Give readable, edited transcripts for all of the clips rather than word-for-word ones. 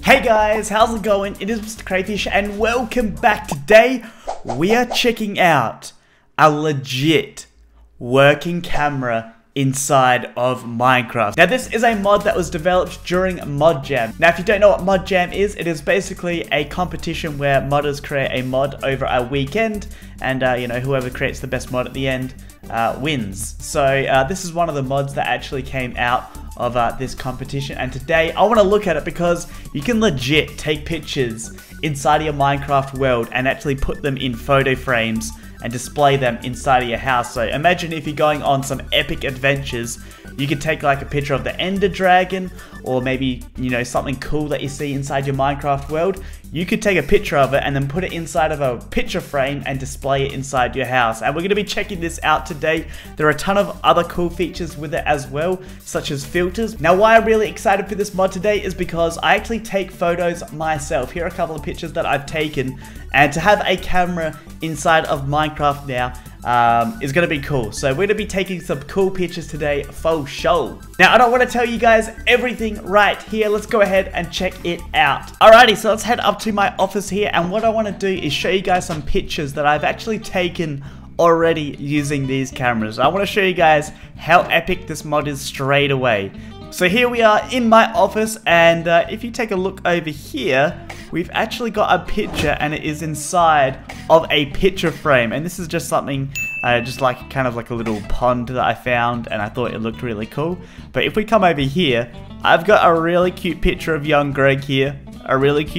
Hey guys, how's it going? It is Mr. Crayfish and welcome back. Today we are checking out a legit working camera inside of Minecraft. Now this is a mod that was developed during ModJam. Now if you don't know what ModJam is, it is basically a competition where modders create a mod over a weekend and you know, whoever creates the best mod at the end wins. So this is one of the mods that actually came out of this competition, and today I want to look at it because you can legit take pictures inside of your Minecraft world and actually put them in photo frames and display them inside of your house. So imagine if you're going on some epic adventures, you could take like a picture of the Ender Dragon, or maybe, you know, something cool that you see inside your Minecraft world. You could take a picture of it and then put it inside of a picture frame and display it inside your house. And we're going to be checking this out today. There are a ton of other cool features with it as well, such as filters. Now why I'm really excited for this mod today is because I actually take photos myself. Here are a couple of pictures that I've taken, and to have a camera inside of Minecraft now is going to be cool. So we're going to be taking some cool pictures today for show. Now I don't want to tell you guys everything right here. Let's go ahead and check it out. Alrighty, so let's head up to my office here, and what I want to do is show you guys some pictures that I've actually taken already using these cameras. I want to show you guys how epic this mod is straight away. So here we are in my office, and if you take a look over here, we've actually got a picture, and it is inside of a picture frame. And this is just something, just like kind of like a little pond that I found, and I thought it looked really cool. But if we come over here, I've got a really cute picture of young Greg here. I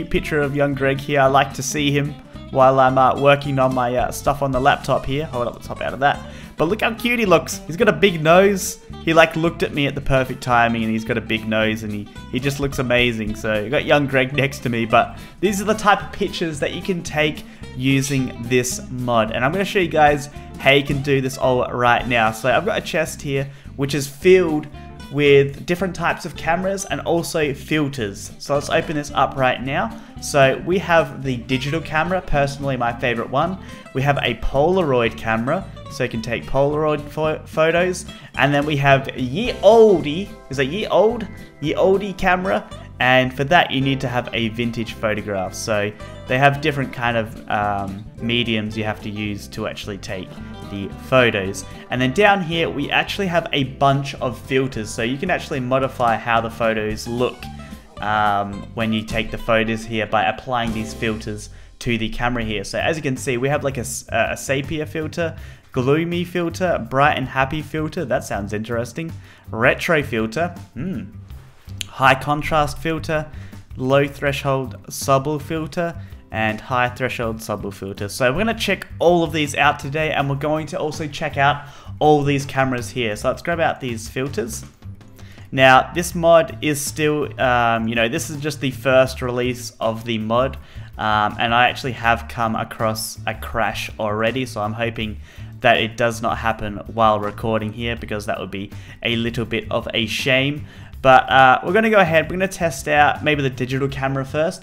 like to see him while I'm working on my stuff on the laptop here. Hold up, let's hop out of that. But look how cute he looks. He's got a big nose. He like looked at me at the perfect timing, and he's got a big nose, and he just looks amazing. So you got young Greg next to me, but these are the type of pictures that you can take using this mod. And I'm going to show you guys how you can do this all right now. So I've got a chest here which is filled with different types of cameras and also filters. So let's open this up right now. So we have the digital camera, personally my favorite one. We have a Polaroid camera, so you can take Polaroid photos. And then we have Ye Olde, is it Ye Olde camera. And for that you need to have a vintage photograph. So they have different kind of mediums you have to use to actually take the photos. And then down here we actually have a bunch of filters, so you can actually modify how the photos look when you take the photos here by applying these filters to the camera here. So as you can see, we have like a sepia filter, gloomy filter, bright and happy filter, that sounds interesting, retro filter, high contrast filter, low threshold subtle filter, and high threshold subtle filter. So we're going to check all of these out today, and we're going to also check out all these cameras here. So let's grab out these filters. Now this mod is still, you know, this is just the first release of the mod, and I actually have come across a crash already, so I'm hoping that it does not happen while recording here, because that would be a little bit of a shame. But we're going to go ahead, we're going to test out maybe the digital camera first,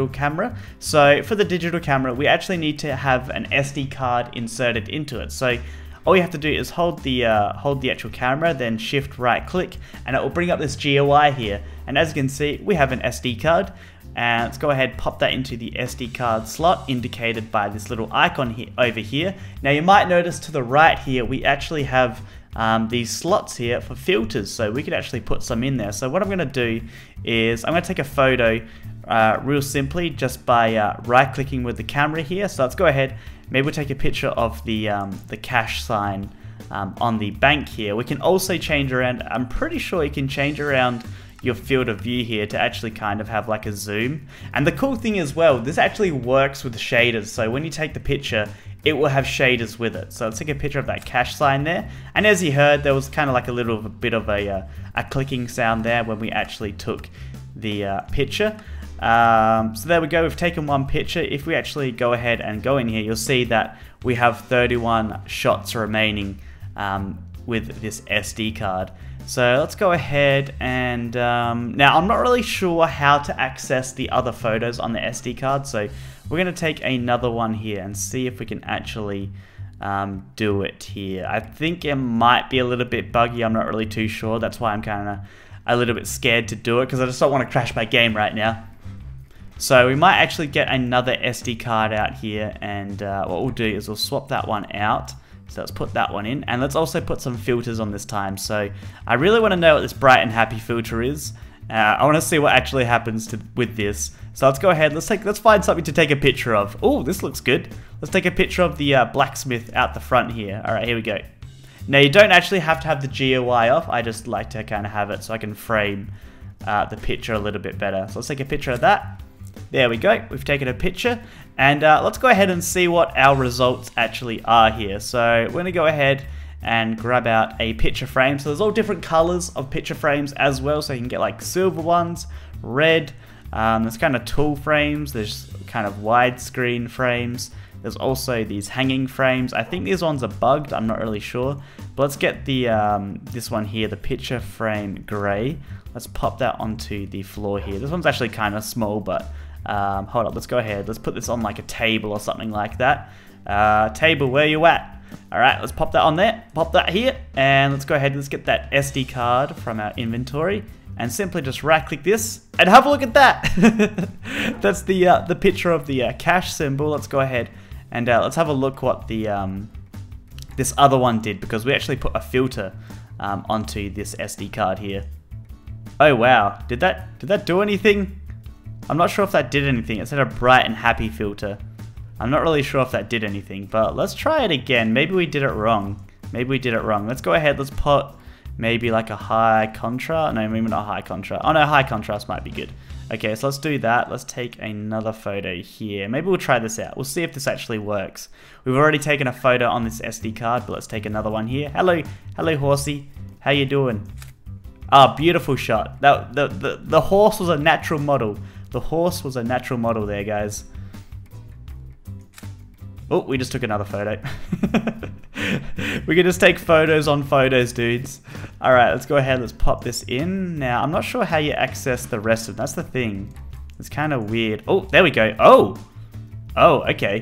So for the digital camera, we actually need to have an SD card inserted into it. So all you have to do is hold the actual camera, then shift right click, and it will bring up this GUI here. And as you can see, we have an SD card. And let's go ahead, pop that into the SD card slot indicated by this little icon here over here. Now you might notice to the right here, we actually have these slots here for filters, so we could actually put some in there. So what I'm going to do is I'm going to take a photo real simply just by right clicking with the camera here. So let's go ahead, maybe we'll take a picture of the cash sign on the bank here. We can also change around, I'm pretty sure you can change around your field of view here to actually kind of have like a zoom. And the cool thing as well, this actually works with shaders, so when you take the picture it will have shaders with it. So let's take a picture of that cash sign there, and as you heard, there was kind of like a little bit of a clicking sound there when we actually took the picture. So there we go, we've taken one picture. If we actually go ahead and go in here, you'll see that we have 31 shots remaining with this SD card. So let's go ahead and now I'm not really sure how to access the other photos on the SD card, so we're going to take another one here and see if we can actually do it here. I think it might be a little bit buggy, I'm not really too sure, that's why I'm kind of a little bit scared to do it, because I just don't want to crash my game right now. So we might actually get another SD card out here, and what we'll do is we'll swap that one out. So let's put that one in, and let's also put some filters on this time. So I really want to know what this bright and happy filter is. I want to see what actually happens with this. So let's go ahead, let's find something to take a picture of. Oh, this looks good. Let's take a picture of the blacksmith out the front here. Alright, here we go. Now you don't actually have to have the GUI off, I just like to kind of have it so I can frame the picture a little bit better. So let's take a picture of that. There we go, we've taken a picture, and let's go ahead and see what our results actually are here. So we're going to go ahead and grab out a picture frame. So there's all different colors of picture frames as well, so you can get like silver ones, red, there's kind of tall frames, there's kind of widescreen frames, there's also these hanging frames. I think these ones are bugged, I'm not really sure, but let's get the this one here, the picture frame gray. Let's pop that onto the floor here. This one's actually kind of small, but hold up, let's go ahead. Let's put this on like a table or something like that. Table, where you at? Alright, let's pop that on there. Pop that here. And let's go ahead and let's get that SD card from our inventory. And simply just right click this. And have a look at that. That's the picture of the cash symbol. Let's go ahead and let's have a look what the this other one did. Because we actually put a filter onto this SD card here. Oh wow, did that do anything? I'm not sure if that did anything. It said a bright and happy filter. I'm not really sure if that did anything, but let's try it again. Maybe we did it wrong. Maybe we did it wrong. Let's go ahead, let's put maybe like a high contrast. No, maybe not high contrast. Oh no, high contrast might be good. Okay, so let's do that. Let's take another photo here. Maybe we'll try this out. We'll see if this actually works. We've already taken a photo on this SD card, but let's take another one here. Hello, horsey. How you doing? Ah, beautiful shot. The horse was a natural model. The horse was a natural model there, guys. Oh, we just took another photo. We can just take photos on photos, dudes. Alright, let's go ahead. Let's pop this in. Now, I'm not sure how you access the rest of them. That's the thing. It's kind of weird. Oh, there we go. Oh! Oh, okay.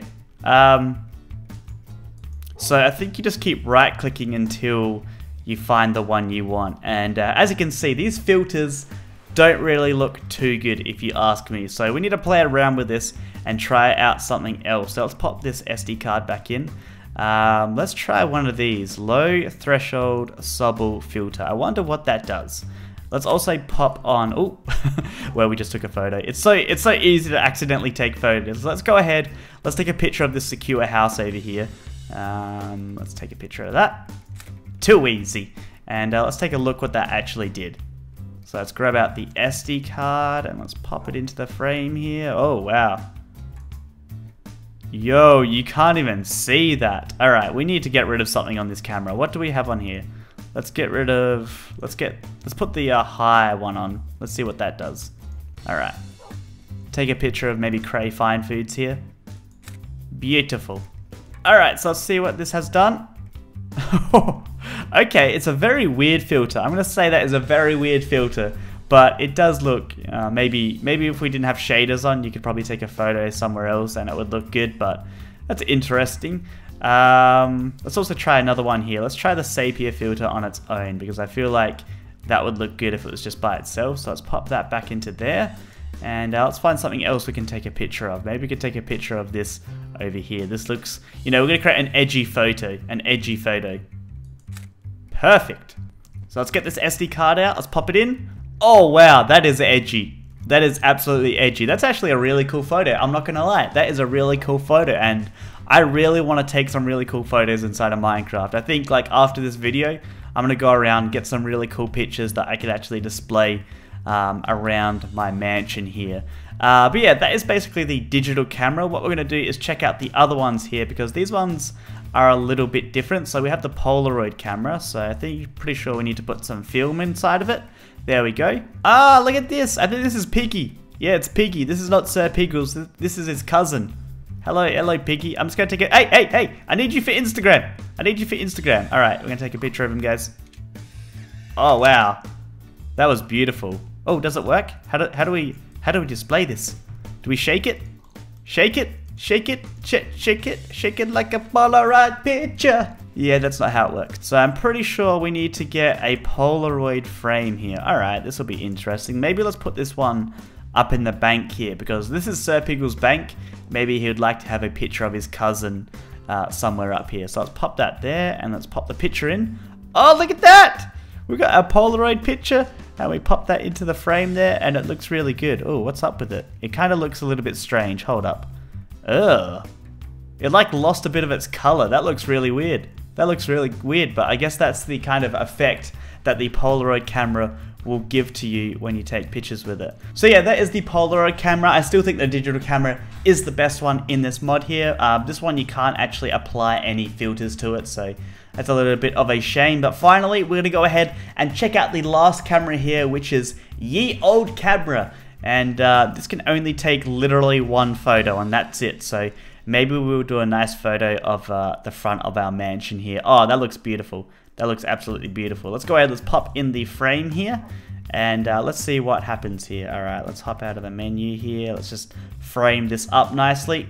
So I think you just keep right-clicking until you find the one you want. And as you can see, these filters don't really look too good if you ask me. So we need to play around with this and try out something else. So let's pop this SD card back in. Let's try one of these. Low threshold Sobel filter. I wonder what that does. Let's also pop on, oh, where we just took a photo. It's so easy to accidentally take photos. Let's go ahead. Let's take a picture of this secure house over here. Let's take a picture of that. Too easy. And let's take a look what that actually did. So let's grab out the SD card and let's pop it into the frame here. Oh, wow. Yo, you can't even see that. Alright, we need to get rid of something on this camera. What do we have on here? Let's get rid of... Let's put the high one on. Let's see what that does. Alright. Take a picture of maybe Cray Fine Foods here. Beautiful. Alright, so let's see what this has done. Okay, it's a very weird filter. I'm going to say that is a very weird filter, but it does look, maybe if we didn't have shaders on, you could probably take a photo somewhere else and it would look good, but that's interesting. Let's also try another one here. Let's try the sepia filter on its own, because I feel like that would look good if it was just by itself. So let's pop that back into there, and let's find something else we can take a picture of. Maybe we could take a picture of this over here. This looks, you know, we're going to create an edgy photo, Perfect. So let's get this SD card out. Let's pop it in. Oh, wow. That is edgy. That is absolutely edgy. That's actually a really cool photo. I'm not going to lie. That is a really cool photo. And I really want to take some really cool photos inside of Minecraft. I think like after this video, I'm going to go around, get some really cool pictures that I could actually display around my mansion here. But yeah, that is basically the digital camera. What we're going to do is check out the other ones here, because these ones are a little bit different. So we have the Polaroid camera, so I think pretty sure we need to put some film inside of it. There we go. Ah, look at this. I think this is Piggy. Yeah, it's Piggy. This is not Sir Piggles. This is his cousin. Hello, Piggy. I'm just gonna take it. Hey! I need you for Instagram. All right, we're gonna take a picture of him, guys. Oh wow, that was beautiful. Oh, does it work? How do we display this? Do we shake it? Shake it like a Polaroid picture. Yeah, that's not how it works. So I'm pretty sure we need to get a Polaroid frame here. Alright, this will be interesting. Maybe let's put this one up in the bank here, because this is Sir Piggle's bank. Maybe he would like to have a picture of his cousin somewhere up here. So let's pop that there, and let's pop the picture in. Oh, look at that! We've got a Polaroid picture, and we pop that into the frame there, and it looks really good. Oh, what's up with it? It kind of looks a little bit strange. Hold up. Ugh. It like lost a bit of its color. That looks really weird. That looks really weird, but I guess that's the kind of effect that the Polaroid camera will give to you when you take pictures with it. So yeah, that is the Polaroid camera. I still think the digital camera is the best one in this mod here. This one you can't actually apply any filters to it, so that's a little bit of a shame. But finally, we're gonna go ahead and check out the last camera here, which is Ye Old Camera. And this can only take literally one photo, and that's it. So maybe we'll do a nice photo of the front of our mansion here. Oh, that looks beautiful. That looks absolutely beautiful. Let's go ahead, let's pop in the frame here, and let's see what happens here. All right, let's hop out of the menu here. Let's just frame this up nicely.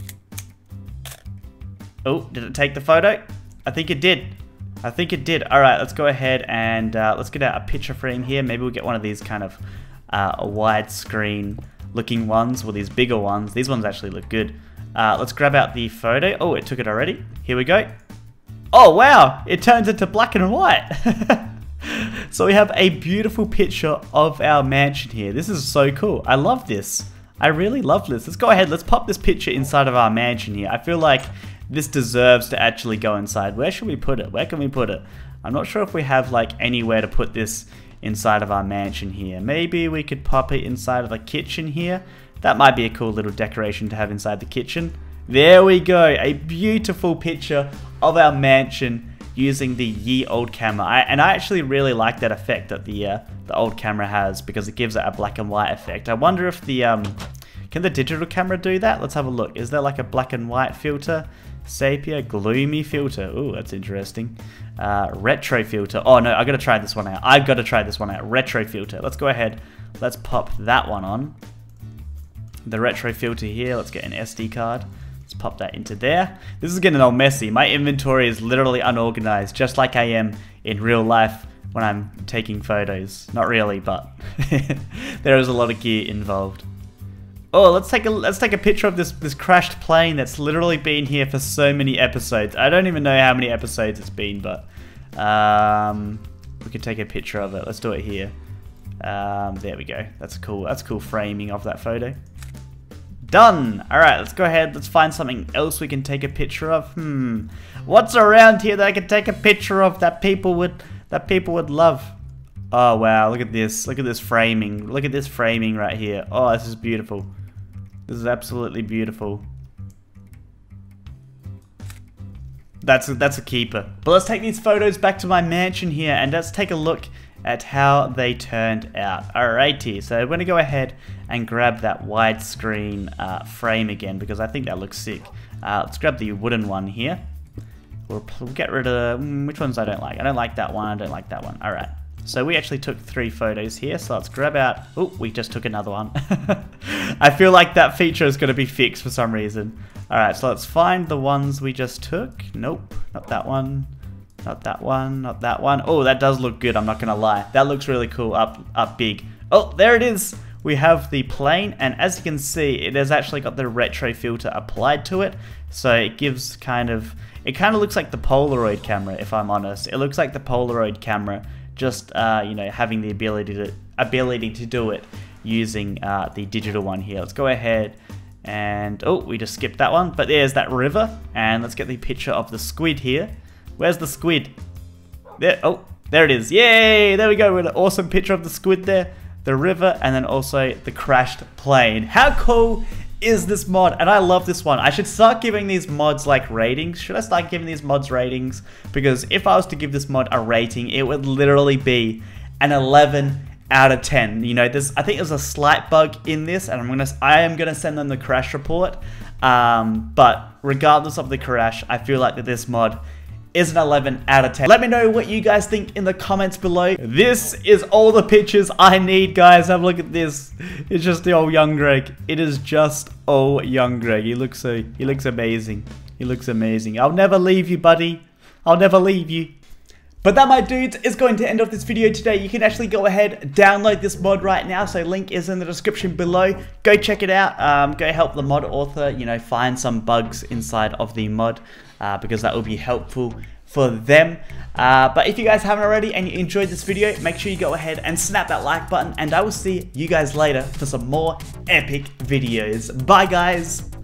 Oh, did it take the photo? I think it did. I think it did. All right, let's go ahead and let's get out a picture frame here. Maybe we'll get one of these kind of widescreen looking ones, or these bigger ones. These ones actually look good. Let's grab out the photo. Oh, it took it already. Here we go. Oh wow, it turns into black and white. So we have a beautiful picture of our mansion here. This is so cool. I love this. I really love this. Let's go ahead, let's pop this picture inside of our mansion here. I feel like this deserves to actually go inside. Where should we put it? Where can we put it? I'm not sure if we have like anywhere to put this inside of our mansion here. Maybe we could pop it inside of the kitchen here. That might be a cool little decoration to have inside the kitchen. There we go, a beautiful picture of our mansion using the Ye Old camera. And I actually really like that effect that the old camera has, because it gives it a black and white effect. I wonder if the can the digital camera do that? Let's have a look. Is there like a black and white filter? Sepia, gloomy filter. Ooh, that's interesting. Retro filter. Oh no, I gotta try this one out. I've got to try this one out. Retro filter. Let's go ahead. Let's pop that one on. The retro filter here. Let's get an SD card. Let's pop that into there. This is getting all messy. My inventory is literally unorganized, just like I am in real life when I'm taking photos. Not really, but there is a lot of gear involved. Oh, let's take a picture of this crashed plane that's literally been here for so many episodes. I don't even know how many episodes it's been, but we could take a picture of it. Let's do it here. There we go. That's cool. That's cool framing of that photo. Done! Alright, let's go ahead, let's find something else we can take a picture of. What's around here that I can take a picture of that people would love? Oh wow, look at this. Look at this framing. Look at this framing right here. Oh, this is beautiful. This is absolutely beautiful. That's a keeper. But let's take these photos back to my mansion here, and let's take a look at how they turned out. Alrighty, so I'm going to go ahead and grab that widescreen frame again, because I think that looks sick. Let's grab the wooden one here. We'll get rid of which ones I don't like. I don't like that one, I don't like that one. Alright, so we actually took 3 photos here, so let's grab out... Oh, we just took another one. I feel like that feature is going to be fixed for some reason. Alright, so let's find the ones we just took. Nope, not that one. Not that one, not that one. Oh, that does look good, I'm not gonna lie. That looks really cool, up big. Oh, there it is! We have the plane, and as you can see, it has actually got the retro filter applied to it. So it gives it kind of looks like the Polaroid camera, if I'm honest. It looks like the Polaroid camera, just, you know, having the ability to do it using the digital one here. Let's go ahead and, oh, we just skipped that one. But there's that river, and let's get the picture of the squid here. Where's the squid? There, oh, there it is. Yay! There we go. With an awesome picture of the squid there, the river, and then also the crashed plane. How cool is this mod? And I love this one. I should start giving these mods like ratings. Should I start giving these mods ratings? Because if I was to give this mod a rating, it would literally be an 11 out of 10. You know, I think there's a slight bug in this, and I am gonna send them the crash report. But regardless of the crash, I feel like that this mod is an 11 out of 10. Let me know what you guys think in the comments below. This is all the pictures I need, guys. Have a look at this. It's just the old young Greg. It is just old young Greg. He looks amazing. He looks amazing. I'll never leave you, buddy. I'll never leave you. But that, my dudes, is going to end off this video today. You can actually go ahead, download this mod right now. So link is in the description below. Go check it out. Go help the mod author, you know, find some bugs inside of the mod because that will be helpful for them. But if you guys haven't already and you enjoyed this video, make sure you go ahead and snap that like button. And I will see you guys later for some more epic videos. Bye, guys.